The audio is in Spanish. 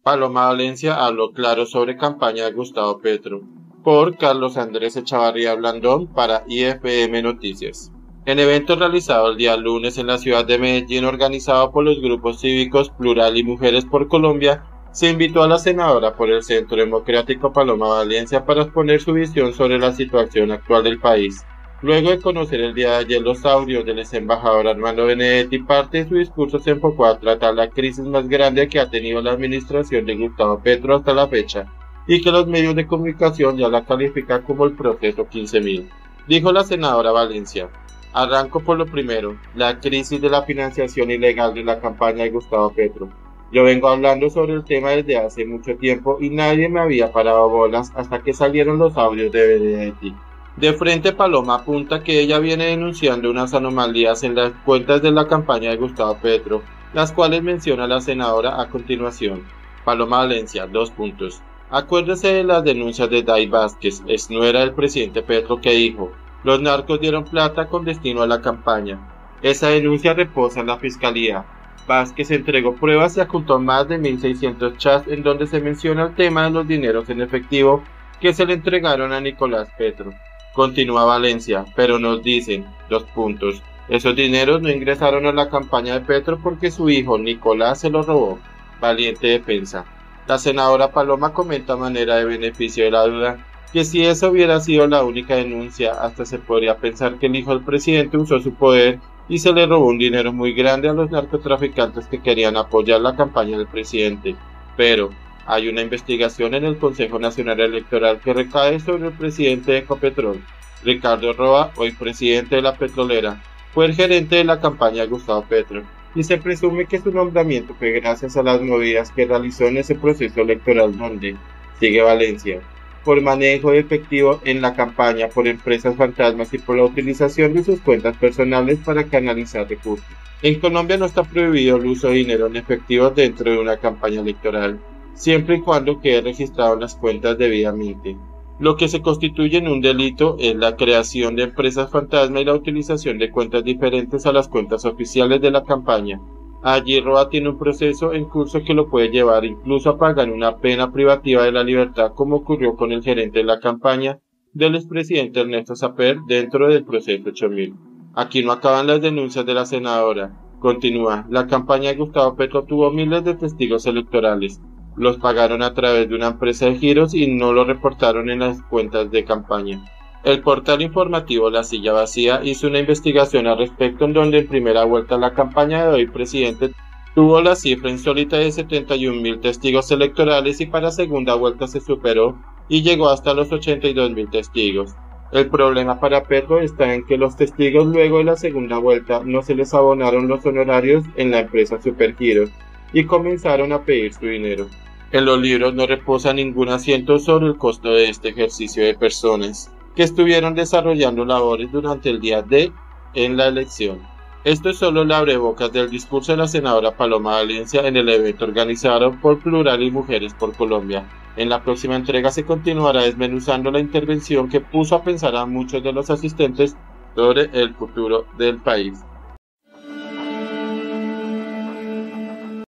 Paloma Valencia habló claro sobre campaña de Gustavo Petro, por Carlos Andrés Echavarría Blandón para IFM Noticias. En evento realizado el día lunes en la ciudad de Medellín, organizado por los grupos cívicos Plural y Mujeres por Colombia, se invitó a la senadora por el Centro Democrático Paloma Valencia para exponer su visión sobre la situación actual del país. Luego de conocer el día de ayer los audios del ex embajador Armando Benedetti, parte de su discurso se enfocó a tratar la crisis más grande que ha tenido la administración de Gustavo Petro hasta la fecha, y que los medios de comunicación ya la califican como el proceso 15.000. Dijo la senadora Valencia: arranco por lo primero, la crisis de la financiación ilegal de la campaña de Gustavo Petro. Yo vengo hablando sobre el tema desde hace mucho tiempo y nadie me había parado bolas hasta que salieron los audios de Benedetti. De frente, Paloma apunta que ella viene denunciando unas anomalías en las cuentas de la campaña de Gustavo Petro, las cuales menciona la senadora a continuación. Paloma Valencia, 2 puntos. Acuérdese de las denuncias de Day Vázquez, ex nuera del presidente Petro, que dijo: los narcos dieron plata con destino a la campaña. Esa denuncia reposa en la fiscalía. Vázquez entregó pruebas y ocultó más de 1.600 chats en donde se menciona el tema de los dineros en efectivo que se le entregaron a Nicolás Petro. Continúa Valencia, pero nos dicen, 2 puntos, esos dineros no ingresaron a la campaña de Petro porque su hijo Nicolás se los robó. Valiente defensa. La senadora Paloma comenta a manera de beneficio de la duda que si esa hubiera sido la única denuncia, hasta se podría pensar que el hijo del presidente usó su poder y se le robó un dinero muy grande a los narcotraficantes que querían apoyar la campaña del presidente. Pero hay una investigación en el Consejo Nacional Electoral que recae sobre el presidente de Ecopetrol, Ricardo Roa, hoy presidente de la petrolera. Fue el gerente de la campaña de Gustavo Petro, y se presume que su nombramiento fue gracias a las movidas que realizó en ese proceso electoral donde, sigue Valencia, por manejo de efectivo en la campaña, por empresas fantasmas y por la utilización de sus cuentas personales para canalizar recursos. En Colombia no está prohibido el uso de dinero en efectivo dentro de una campaña electoral, siempre y cuando quede registrado en las cuentas debidamente. Lo que se constituye en un delito es la creación de empresas fantasma y la utilización de cuentas diferentes a las cuentas oficiales de la campaña. Allí Roa tiene un proceso en curso que lo puede llevar incluso a pagar una pena privativa de la libertad, como ocurrió con el gerente de la campaña del expresidente Ernesto Samper dentro del proceso 8000. Aquí no acaban las denuncias de la senadora. Continúa, la campaña de Gustavo Petro tuvo miles de testigos electorales. Los pagaron a través de una empresa de giros y no lo reportaron en las cuentas de campaña. El portal informativo La Silla Vacía hizo una investigación al respecto en donde en primera vuelta la campaña de hoy presidente tuvo la cifra insólita de 71.000 testigos electorales y para segunda vuelta se superó y llegó hasta los 82.000 testigos. El problema para Petro está en que los testigos luego de la segunda vuelta no se les abonaron los honorarios en la empresa Supergiros y comenzaron a pedir su dinero. En los libros no reposa ningún asiento sobre el costo de este ejercicio de personas que estuvieron desarrollando labores durante el día D en la elección. Esto es solo la abrebocas del discurso de la senadora Paloma Valencia en el evento organizado por Plural y Mujeres por Colombia. En la próxima entrega se continuará desmenuzando la intervención que puso a pensar a muchos de los asistentes sobre el futuro del país.